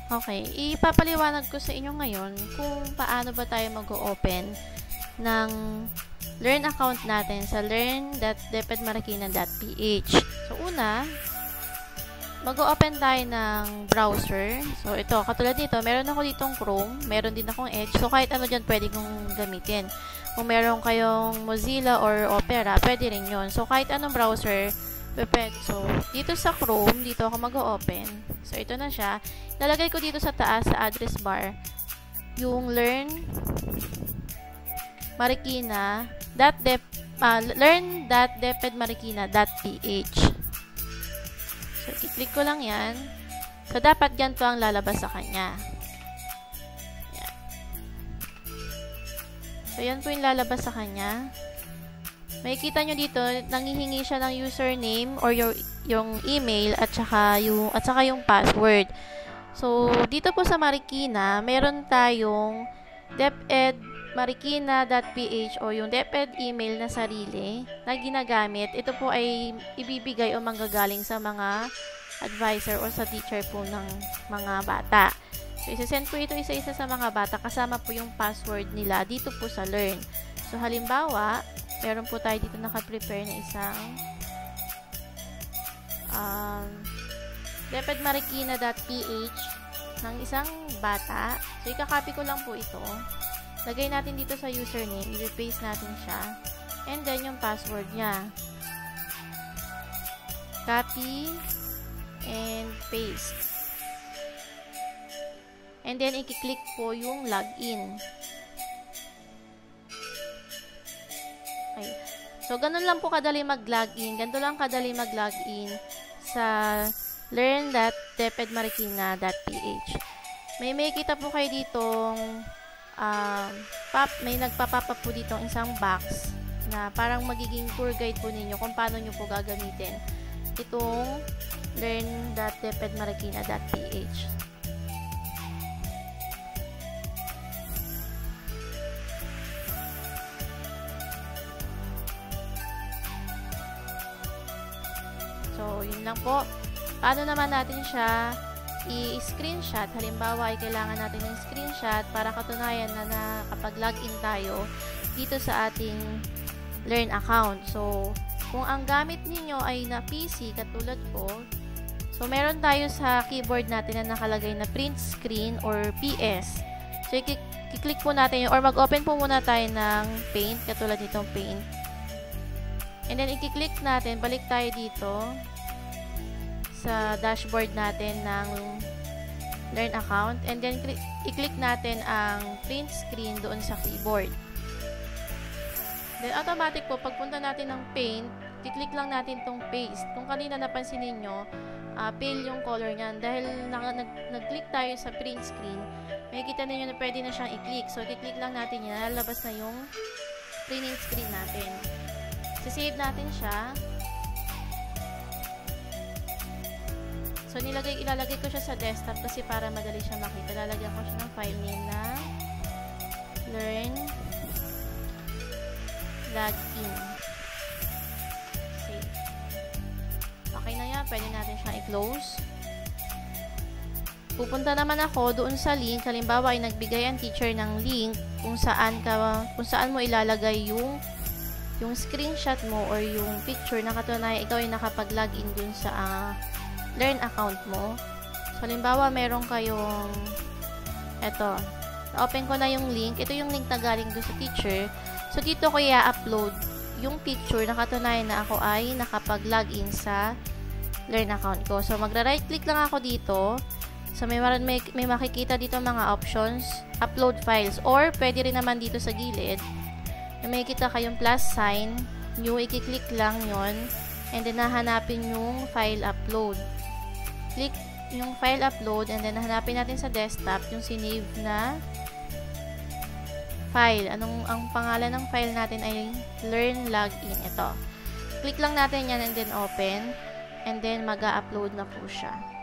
Okay, ipapaliwanag ko sa inyo ngayon kung paano ba tayo mag-open ng Learn account natin sa learn.depedmarikina.ph. So, una, mag-open tayo ng browser. So, ito, katulad nito, meron ako ditong Chrome, meron din akong Edge. So, kahit ano dyan pwede kong gamitin. Kung meron kayong Mozilla or Opera, pwede rin yun. So, kahit anong browser, pwede. So, dito sa Chrome, dito ako mag-open. So, ito na siya. Lalagay ko dito sa taas, sa address bar, yung learn.depedmarikina.ph. So, i-click ko lang yan. So, dapat ganito ang lalabas sa kanya. Yan. So, yan po yung lalabas sa kanya. Makikita nyo dito, nanghihingi siya ng username or yung email at saka yung password. So, dito po sa Marikina, meron tayong depedmarikina.ph o yung DepEd email na sarili na ginagamit. Ito po ay ibibigay o manggagaling sa mga advisor o sa teacher po ng mga bata. So, isasend po ito isa-isa sa mga bata kasama po yung password nila dito po sa Learn. So, halimbawa, meron po tayo dito naka-prepare na isang depedmarikina.ph ng isang bata. So, ikakopy ko lang po ito. Lagay natin dito sa username. I-paste natin siya. And then, yung password niya. Copy and paste. And then, i-click po yung login. Okay. So, ganun lang po kadali mag-login. Ganito lang kadali mag-login sa learn.depedmarikina.ph. May kita po kayo ditong may nagpapapa po ditong isang box na parang magiging tour guide po ninyo kung paano nyo po gagamitin itong learn.depedmarikina.ph. So, yun lang po. Paano naman natin siya i-screenshot? Halimbawa, ay kailangan natin ng screenshot para katunayan na nakapag-login tayo dito sa ating Learn account. So, kung ang gamit ninyo ay na PC, katulad ko, so, meron tayo sa keyboard natin na nakalagay na print screen or PS. So, i-click po natin yun, or mag-open po muna tayo ng Paint, katulad nitong Paint. And then, i-click natin, balik tayo dito sa dashboard natin ng Learn account. And then, i-click natin ang print screen doon sa keyboard. Then, automatic po, pagpunta natin ng Paint, i-click lang natin tong Paste. Kung kanina napansin ninyo, pale yung color niyan. Dahil nag-click tayo sa print screen, makikita ninyo na pwede na siyang i-click. So, i-click lang natin yan. Lalabas na yung printing screen natin. Save natin siya. So, ilalagay ko siya sa desktop kasi para madali siya makita. Lalagyan ko siya ng file name na Learn Login. Save. Okay na yan. Pwede natin siyang i-close. Pupunta naman ako doon sa link. Halimbawa ay nagbigay ang teacher ng link kung saan mo ilalagay yung screenshot mo or yung picture na katunayan ikaw ay nakapag-login dun sa Learn account mo. So, halimbawa, meron kayong eto. Open ko na yung link. Ito yung link na galing dun sa teacher. So, dito ko i-upload yung picture na katunayan na ako ay nakapag-login sa Learn account ko. So, magra-right click lang ako dito. So, may makikita dito mga options. Upload files. Or, pwede rin naman dito sa gilid. May kita kayong plus sign, new, i-click lang yon, and then hahanapin yung file upload. Click yung file upload, and then hahanapin natin sa desktop yung sinave na file. Ang pangalan ng file natin ay Learn Login. Ito. Click lang natin yan and then open, and then mag-upload na po siya.